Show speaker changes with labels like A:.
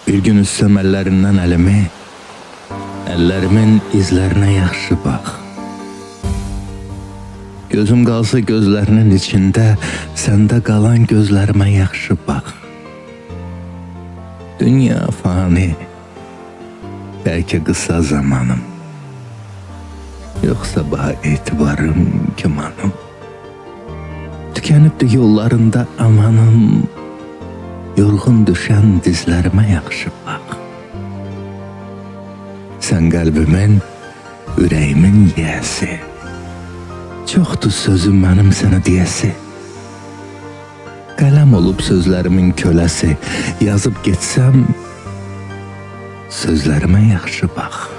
A: Bir gün üssəm əllərindən əlimi, əllərimin izlərinə yaxşı bax. Gözüm qalsa gözlərinin içində, səndə qalan gözlərimə yaxşı bax. Dünya fani, bəlkə qısa zamanım, yoxsa baha etibarım, gümanım. Tükənibdi yollarında amanım, yorğun düşən dizlərimə yaxşı bax. Sən qəlbimin, ürəyimin yiyəsi, çoxdur sözüm mənim sənə deyəsi. Qələm olub sözlərimin köləsi, yazıb getsəm, sözlərimə yaxşı bax.